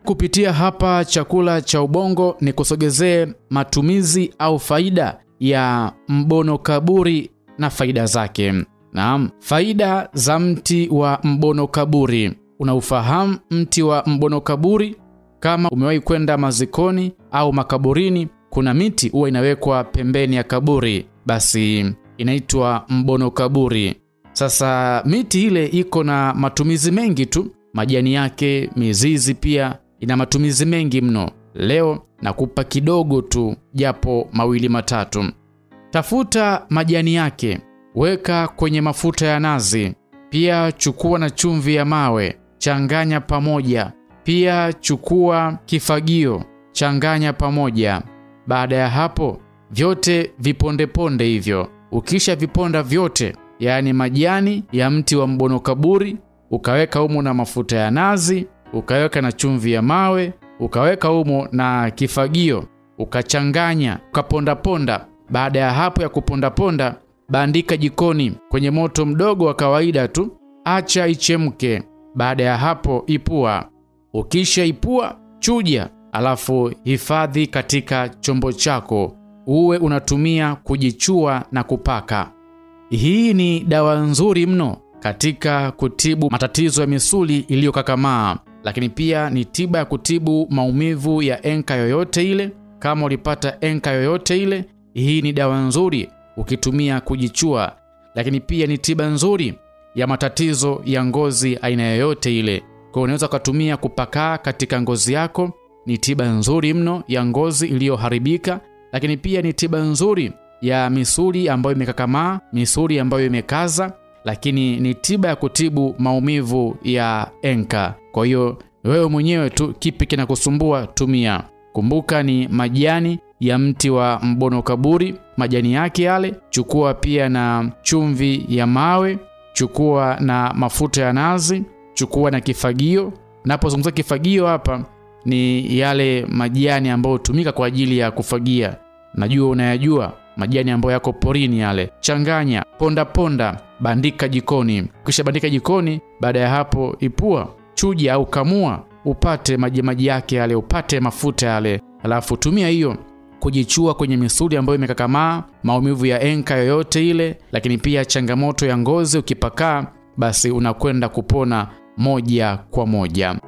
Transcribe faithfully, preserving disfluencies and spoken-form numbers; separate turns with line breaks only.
kupitia hapa Chakula cha Ubongo ni kusogezee matumizi au faida ya mbono kaburi na faida zake. Naam, faida za mti wa mbono kaburi. Unaufahamu mti wa mbono kaburi? Kama umewahi kwenda mazikoni au makaburini, kuna miti huwa inawekwa pembeni ya kaburi, basi inaitwa mbono kaburi. Sasa miti ile iko na matumizi mengi tu, majani yake, mizizi pia ina matumizi mengi mno. Leo nakupa kidogo tu, japo mawili matatu. Tafuta majani yake, weka kwenye mafuta ya nazi, pia chukua na chumvi ya mawe, changanya pamoja. Pia chukua kifagio, changanya pamoja. Baada ya hapo, vyote viponde ponde hivyo. Ukisha viponda vyote, yani majani ya mti wa mbono kaburi, ukaweka humo na mafuta ya nazi, ukaweka na chumvi ya mawe, ukaweka humo na kifagio, ukachanganya, ukaponda ponda. Baada ya hapo ya kuponda ponda, bandika jikoni kwenye moto mdogo wa kawaida tu, acha ichemke. Baada ya hapo ipua. Ukisha ipua, chuja, alafu hifadhi katika chombo chako, uwe unatumia kujichua na kupaka. Hii ni dawa nzuri mno katika kutibu matatizo ya misuli iliyokakamaa, lakini pia ni tiba ya kutibu maumivu ya enka yoyote ile. Kama ulipata enka yoyote ile, hii ni dawa nzuri ukitumia kujichua, lakini pia ni tiba nzuri ya matatizo ya ngozi aina yoyote ile. Kwa unaweza kutumia kupaka katika ngozi yako, ni tiba nzuri mno ya ngozi iliyoharibika, lakini pia ni tiba nzuri ya misuli ambayo imekakamaa, misuli ambayo imekaza, lakini ni tiba ya kutibu maumivu ya enka. Kwa hiyo wewe mwenyewe tu kipi kinakusumbua tumia. Kumbuka ni majani ya mti wa mbono kaburi, majani yake yale, chukua pia na chumvi ya mawe, chukua na mafuta ya nazi, chukua na kifagio. Napozungumza kifagio hapa ni yale majani ambayo hutumika kwa ajili ya kufagia. Najua unayajua majani ambayo yako porini yale. Changanya, ponda ponda, bandika jikoni. Kisha bandika jikoni, baada ya hapo ipua, chuja au kamua, upate maji maji yake yale, upate mafuta yale. Alafu tumia hiyo kujichua kwenye misuli ambayo imekakamaa, maumivu ya enka yoyote ile, lakini pia changamoto ya ngozi. Ukipakaa basi unakwenda kupona moja kwa moja.